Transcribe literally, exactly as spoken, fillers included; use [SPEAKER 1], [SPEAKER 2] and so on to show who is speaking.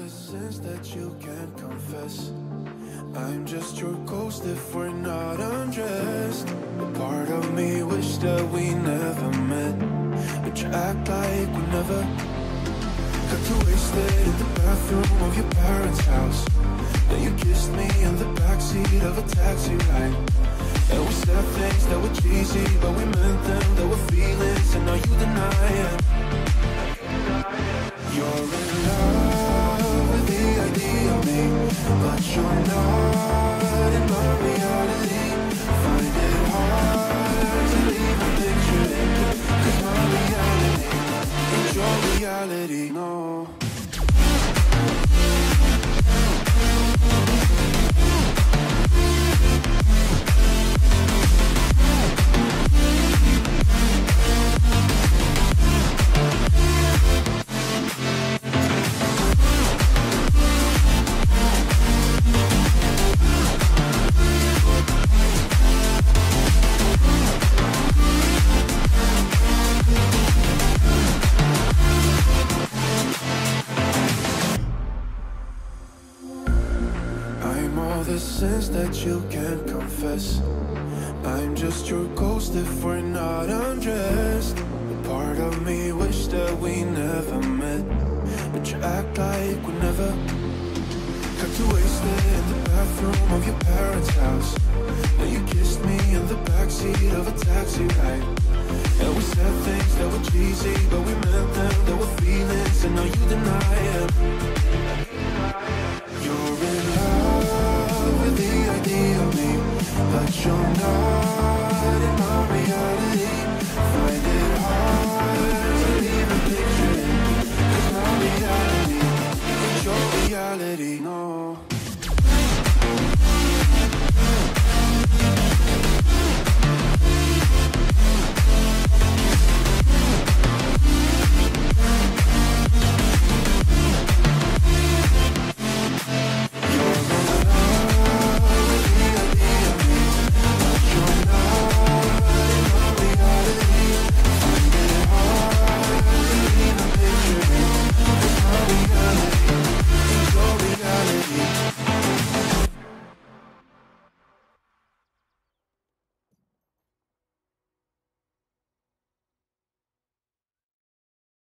[SPEAKER 1] the sins that you can't confess. I'm just your ghost if we're not undressed. A part of me wish that we never met, but you act like we never. Got too wasted in the bathroom of your parents' house. Then you kissed me in the backseat of a taxi ride. And we said things that were cheesy, but we meant them, there were feelings, and now you deny it. You're in love with the idea of me, but you're not in my reality. Find it hard to leave a picture in you, 'cause my reality ain't your reality, no. The sins that you can't confess. I'm just your ghost if we're not undressed. A part of me wish that we never met, but you act like we never. Got too wasted in the bathroom of your parents' house. Then you kissed me in the backseat of a taxi ride. And we said things that were cheesy, but we meant them, there were feelings, and now you deny it. You're in love with the idea of me, but you're not in my reality.